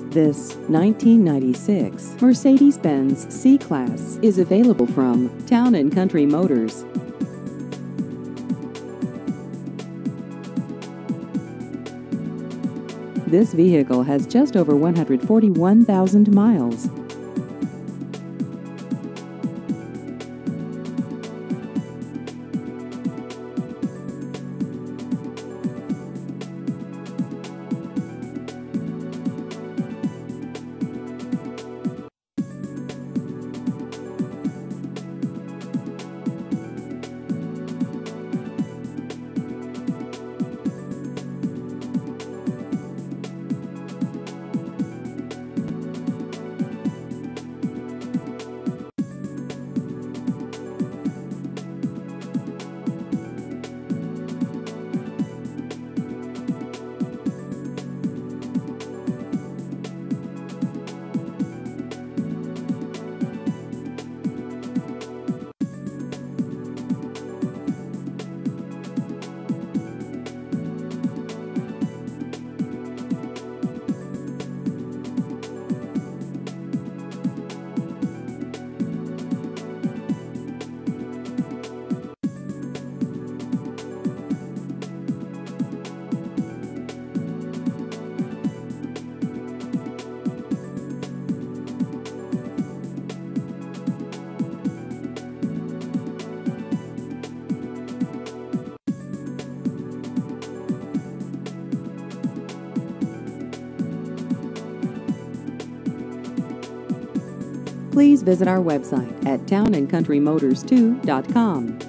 This 1996 Mercedes-Benz C-Class is available from Town & Country Motors. This vehicle has just over 141,000 miles. Please visit our website at townandcountrymotors2.com.